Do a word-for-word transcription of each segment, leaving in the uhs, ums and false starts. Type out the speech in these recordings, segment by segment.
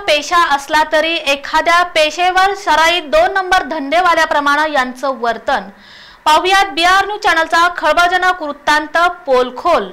पेशा असला तरी एखाद्या पेशेवर सराईत दोन नंबर धंदेवाल्याप्रमाणे यांचं वर्तन पाहुयात बिहार न्यूज चॅनलचा खळबळजनक वृत्तांत पोलखोल।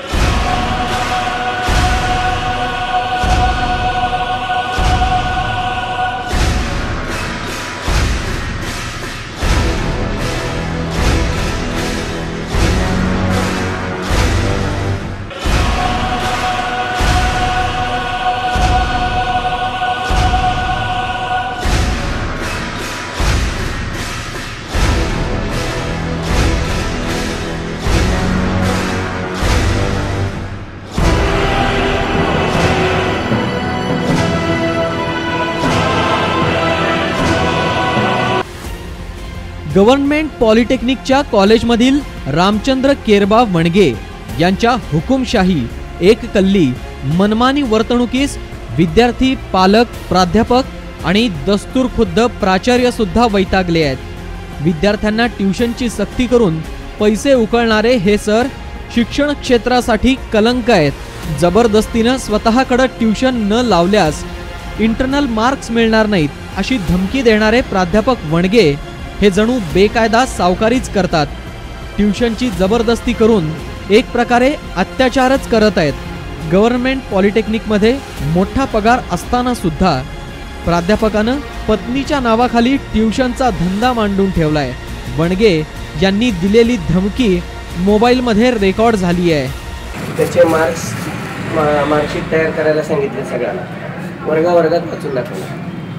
गव्हर्नमेंट पॉलिटेक्निकच्या कॉलेजमधील रामचंद्र केरबा वणगे यांच्या हुकुमशाही एक कल्ली मनमानी वर्तणुकीस विद्यार्थी, पालक, प्राध्यापक आणि दस्तूरखुद्द प्राचार्य सुद्धा वैतागले आहेत। विद्यार्थ्यांना ट्यूशनची सक्ती करून पैसे उकळणारे हे सर शिक्षण क्षेत्रासाठी कलंक आहेत। जबरदस्तीने स्वतःकडे ट्यूशन न लावल्यास इंटरनल मार्क्स मिळणार नाहीत अशी धमकी देणारे प्राध्यापक वणगे हे जणू बेकायदा सावकारीच करतात। ट्यूशनची जबरदस्ती करून एक प्रकारे अत्याचारच करत आहेत। गव्हर्नमेंट पॉलिटेक्निकमध्ये मोठा पगार असताना सुद्धा प्राध्यापकानं पत्नीच्या नावाखाली ट्यूशनचा धंदा मांडून ठेवलाय। वणगे यांनी दिलेली धमकी मोबाईलमध्ये रेकॉर्ड झाली आहे। त्याचे मार्क्स मार्कशीट तयार करायला सांगितले सगळ्यांना। वर्गा वर्गात वाचून दाखवणार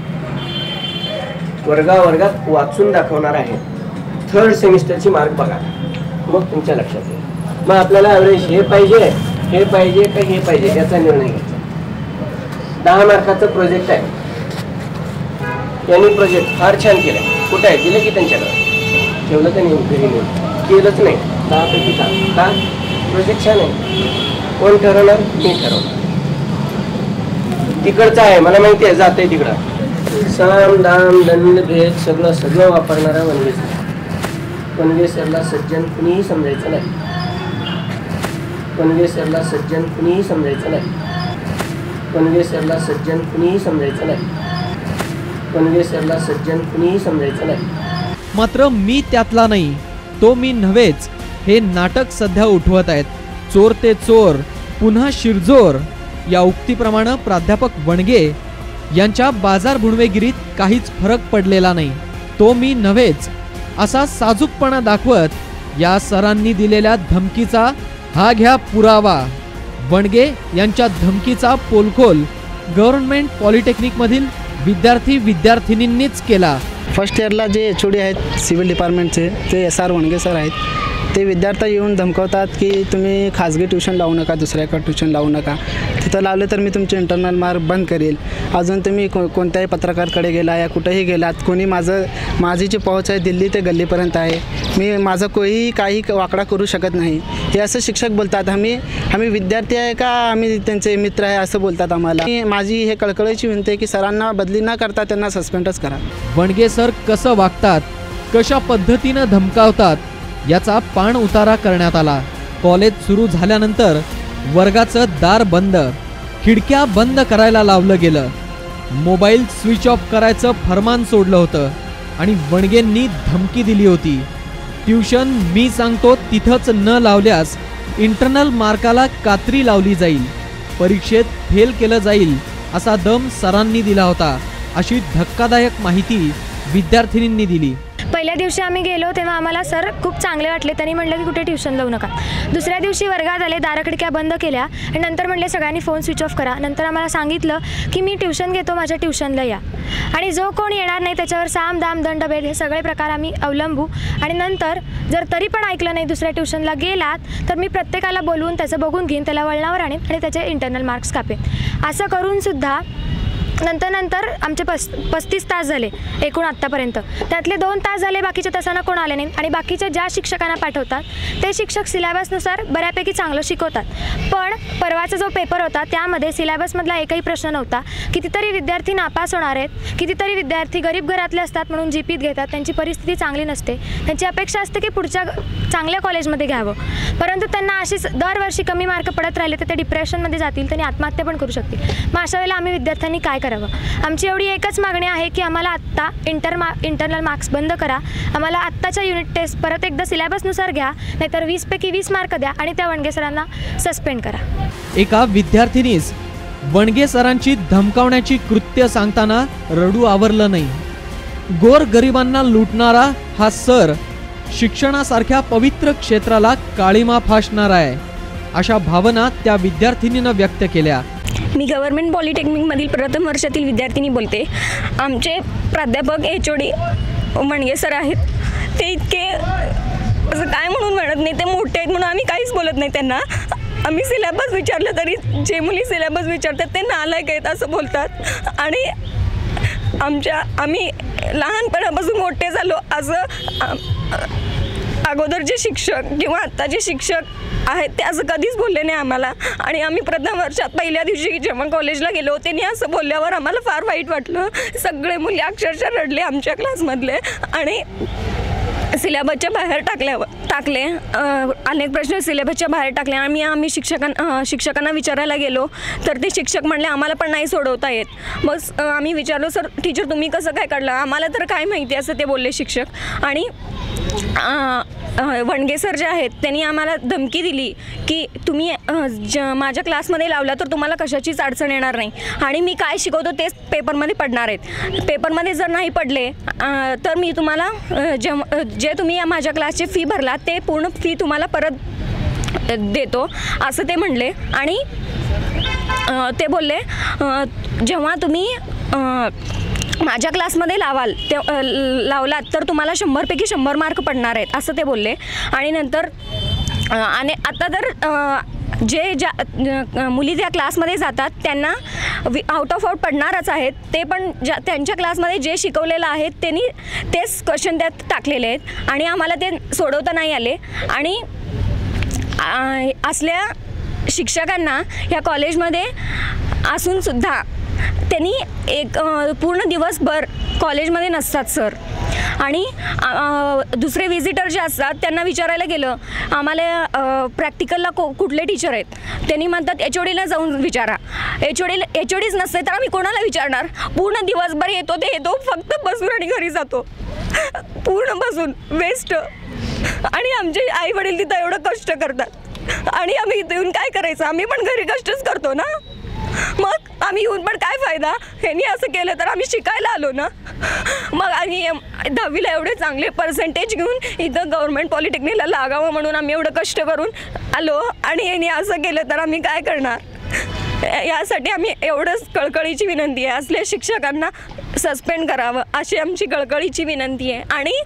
वर्गा वर्गात वाचून दाखवणार आहे। थर्ड सेमिस्टरची मार्क बघा, मग तुमच्या लक्षात येईल। मग आपल्याला ॲव्हरेज हे पाहिजे हे पाहिजे का हे पाहिजे याचा निर्णय घ्यायचा। दहा मार्काचा प्रोजेक्ट आहे, यांनी प्रोजेक्ट फार छान केला। कुठे आहे दिलं की त्यांच्याकडे ठेवलं का नाही? घरी नाही केलंच नाही। दहापैकी दहा का प्रोजेक्ट छान आहे। कोण ठरवणार? मी ठरवणार। तिकडचं आहे मला माहिती आहे, जात आहे तिकडं। साम दाम दंड भेद सगळं सगळं वापरणारा वणगे सर। वणगे सरला सज्जन कुणीही समजायचं नाही। वणगे सरला सज्जन कुणीही समजायचं नाही। वणगे सरला सज्जन कुणीही समजायचं नाही। वणगे सरला सज्जन कुणीही समजायचं नाही। मात्र मी त्यातला नाही, तो मी नव्हेच हे नाटक सध्या उठवत आहेत। चोर ते चोर पुन्हा शिरजोर या उक्तीप्रमाणे प्राध्यापक वणगे यांच्या बाजार भुणवेगिरीत काहीच फरक पडलेला नाही। तो मी नव्हेच असा साजूकपणा दाखवत या सरांनी दिलेल्या धमकीचा हा घ्या पुरावा। वणगे यांच्या धमकीचा पोलखोल गव्हर्नमेंट पॉलिटेक्निक मधील विद्यार्थी विद्यार्थिनींनीच केला। फर्स्ट इयरला जे एच ओ डी आहेत सिव्हिल डिपार्टमेंटचे ते एस आर वणगे सर आहेत। ते विद्यार्थी येऊन धमकवतात की तुम्ही खाजगी ट्यूशन लावू नका, दुसऱ्याकडे ट्यूशन लावू नका। तिथं लावले तर मी तुमचे इंटरनल मार्क बंद करेल। अजून तुम्ही को कोणत्याही पत्रकारकडे गेला या कुठेही गेलात, कोणी माझं माझी जी पहुंच आहे दिल्ली ते गल्लीपर्यंत आहे, मी माझं कोणी काही वाकडा करू शकत नाही हे असं शिक्षक बोलतात। आम्ही आम्ही विद्यार्थी आहे का आम्ही त्यांचे मित्र आहे असं बोलतात आम्हाला। माझी हे कळकळीची विनंती आहे की सरांना बदली न करता त्यांना सस्पेंडच करा। वणगे सर कसं वागतात, कशा पद्धतीनं धमकावतात याचा पाण उतारा करण्यात आला। कॉलेज सुरू झाल्यानंतर वर्गाचं दार बंद, खिडक्या बंद करायला लावलं गेलं, मोबाईल स्विच ऑफ करायचं फरमान सोडलं होतं आणि वणगेंनी धमकी दिली होती। ट्यूशन मी सांगतो तिथंच न लावल्यास इंटरनल मार्काला कात्री लावली जाईल, परीक्षेत फेल केलं जाईल असा दम सरांनी दिला होता अशी धक्कादायक माहिती विद्यार्थिनींनी दिली। पहिल्या दिवशी आम्ही गेलो तेव्हा आम्हाला सर खूप चांगले वाटले। त्यांनी म्हटलं की कुठे ट्यूशन लावू नका। दुसऱ्या दिवशी वर्गात आले, दाराखिडक्या बंद केल्या आणि नंतर म्हटले सगळ्यांनी फोन स्विच ऑफ करा। नंतर आम्हाला सांगितलं की मी ट्यूशन घेतो, माझ्या ट्यूशनला या आणि जो कोण येणार नाही त्याच्यावर साम दाम दंड भेद हे सगळे प्रकार आम्ही अवलंबू। आणि नंतर जर तरी पण ऐकलं नाही, दुसऱ्या ट्यूशनला गेलात तर मी प्रत्येकाला बोलवून त्याचं बघून घेईन, त्याला वळणावर आणेन आणि त्याचे इंटरनल मार्क्स कापेन। असं करून सुद्धा नंतर नंतर आमचे पस पस्तीस तास झाले एकूण आत्तापर्यंत। त्यातले दोन तास झाले बाकीच्या तासांना कोण आले नाही आणि बाकीच्या ज्या शिक्षकांना पाठवतात ते शिक्षक सिलेबसनुसार बऱ्यापैकी चांगलं शिकवतात। पण परवाचा जो पेपर होता त्यामध्ये सिलेबसमधला एकही प्रश्न नव्हता। कितीतरी विद्यार्थी नापास होणार आहेत, कितीतरी विद्यार्थी गरीब घरातले असतात म्हणून जीपीत घेतात, त्यांची परिस्थिती चांगली नसते, त्यांची अपेक्षा असते की पुढच्या चांगल्या कॉलेजमध्ये घ्यावं, परंतु त्यांना अशीच दरवर्षी कमी मार्क पडत राहिले तर ते डिप्रेशनमध्ये जातील, त्यांनी आत्महत्या पण करू शकतील। मग अशा वेळेला आम्ही विद्यार्थ्यांनी काय करावं. आमची एवढी एकच मागणी आहे की आम्हाला आत्ता इंटर मा इंटरनल मार्क्स बंद करा, आम्हाला आत्ताच्या युनिट टेस्ट परत एकदा सिलेबसनुसार घ्या, नाहीतर वीसपैकी वीस मार्क द्या आणि त्या वणगे सरांना सस्पेंड करा. एका विद्यार्थिनीस वणगे सरांची धमकावण्याची कृत्य सांगताना रडू आवरलं नाही. गोर गरिबांना लुटणारा हा सर शिक्षणासारख्या पवित्र क्षेत्राला काळीमा फासणारा आहे, अशा भावना त्या विद्यार्थिनीनं व्यक्त केल्या. मी गव्हर्नमेंट पॉलिटेक्निकमधील प्रथम वर्षातील विद्यार्थिनी बोलते. आमचे प्राध्यापक H O D Wange sir आहेत, ते इतके असं काय म्हणून म्हणत नाही, ते मोठे आहेत म्हणून आम्ही काहीच बोलत नाही त्यांना. आम्ही सिलेबस विचारलं तरी जे मुली सिलेबस विचारतात ते नालायक आहेत असं बोलतात. आणि आमच्या आम्ही लहानपणापासून मोठे झालो असं अगोदरचे शिक्षक किंवा आत्ताचे शिक्षक आहेत ते असं कधीच बोलले नाही आम्हाला. आणि आम्ही प्रथम वर्षात पहिल्या दिवशी जेव्हा कॉलेजला गेलो त्यांनी असं बोलल्यावर आम्हाला फार वाईट वाटलं. सगळे मुली अक्षरशः रडले आमच्या क्लासमधले आणि सिलेबसच्या बाहेर टाकल्यावर टाकले अनेक प्रश्न सिलेबसच्या बाहेर टाकले. आम्ही आम्ही शिक्षकां शिक्षकांना विचारायला गेलो तर ते शिक्षक म्हणले आम्हाला पण नाही सोडवता येत. मग आम्ही विचारलो सर टीचर तुम्ही कसं काय काढलं, आम्हाला तर काय माहिती असं ते बोलले शिक्षक. आणि वणगे सर जे आहेत त्यांनी आम्हाला धमकी दिली की तुम्ही ज माझ्या क्लासमध्ये लावला तर तुम्हाला कशाचीच अडचण येणार नाही आणि मी काय शिकवतो तेच पेपरमध्ये पडणार आहेत. पेपरमध्ये जर नाही पडले तर मी तुम्हाला जे जे तुम्ही माझ्या क्लासची फी भरला ते पूर्ण फी तुम्हाला परत देतो असं ते म्हणले. आणि ते बोलले जेव्हा तुम्ही माझ्या क्लासमध्ये लावाल ते लावलात तर तुम्हाला शंभरपैकी शंभर मार्क पडणार आहेत असं ते बोलले. आणि नंतर आणि आता तर जे ज्या मुली ज्या क्लासमध्ये जातात त्यांना आउट ऑफ आउट पडणारच आहेत. ते पण ज्या त्यांच्या क्लासमध्ये जे शिकवलेलं आहे त्यांनी तेच क्वेश्चन त्यात टाकलेले आहेत आणि आम्हाला ते सोडवता नाही आले. आणि असल्या शिक्षकांना ह्या कॉलेजमध्ये असूनसुद्धा त्यांनी एक पूर्ण दिवसभर कॉलेजमध्ये नसतात सर. आणि दुसरे विजिटर जे असतात त्यांना विचारायला गेलं आम्हाला प्रॅक्टिकलला को कुठले टीचर आहेत, त्यांनी म्हणतात एच ओ डीला जाऊन विचारा. एच ओ डीला एच ओ डीच नसते तर आम्ही कोणाला विचारणार. पूर्ण दिवसभर येतो ते येतो फक्त बसून आणि घरी जातो, पूर्ण बसून वेस्ट. आणि आमचे आई वडील तिथं एवढं कष्ट करतात आणि आम्ही इथे येऊन काय करायचं, आम्ही पण घरी कष्टच करतो ना. मग आम्ही येऊन पण काय फायदा, ह्यांनी असं केलं तर आम्ही शिकायला आलो ना. मग आणि दहावीला एवढे चांगले पर्सेंटेज घेऊन इथं गव्हर्नमेंट पॉलिटेक्निकला लागावं म्हणून आम्ही एवढं कष्ट करून आलो आणि यांनी असं केलं तर आम्ही काय करणार. यासाठी आम्ही एवढंच कळकळीची विनंती आहे, असल्या शिक्षकांना सस्पेंड करावं अशी आमची कळकळीची विनंती आहे. आणि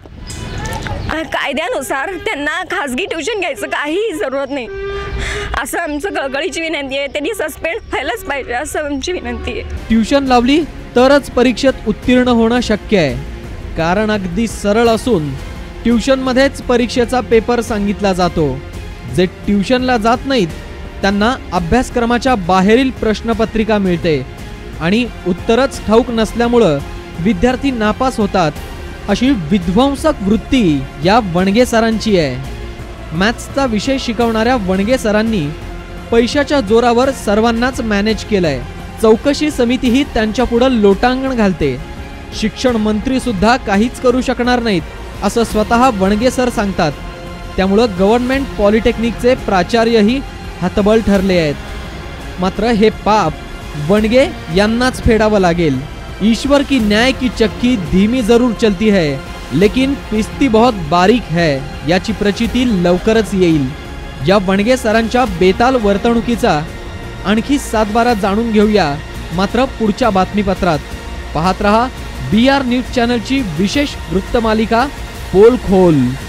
कायद्यानुसार त्यांना खाजगी ट्युशन घ्यायचं काहीही जरूरत नाही असं आमचं कळकळीची विनंती आहे. त्यांनी सस्पेंड व्हायलाच पाहिजे असं आमची विनंती आहे. ट्युशन लावली तरच परीक्षेत उत्तीर्ण होणं शक्य आहे. कारण अगदी सरळ असून ट्युशनमध्येच परीक्षेचा पेपर सांगितला जातो. जे ट्युशनला जात नाहीत त्यांना अभ्यासक्रमाच्या बाहेरील प्रश्नपत्रिका मिळते आणि उत्तरच ठाऊक नसल्यामुळं विद्यार्थी नापास होतात. अशी विध्वंसक वृत्ती या वणगे सरांची आहे. मॅथ्सचा विषय शिकवणाऱ्या वणगे सरांनी पैशाच्या जोरावर सर्वांनाच मॅनेज केलंय. चौकशी समितीही त्यांच्या पुढं लोटांगण घालते. शिक्षण मंत्री सुद्धा काहीच करू शकणार नाहीत असं स्वतः वणगे सर सांगतात. त्यामुळं गव्हर्नमेंट पॉलिटेक्निकचे प्राचार्यही हतबल ठरले आहेत. मात्र हे पाप वणगे यांनाच फेडावं लागेल. ईश्वर की न्याय की चक्की धीमी जरूर चलती है लेकिन पिस्ती बहुत बारीक है याची प्रचिती लवकरच येईल. या वणगे सरांच्या बेताल वर्तणुकीचा आणखी सातबारा जाणून घेऊया मात्र पुढच्या बातमीपत्रात. पाहत रहा बी आर न्यूज चॅनलची विशेष वृत्तमालिका पोल खोल.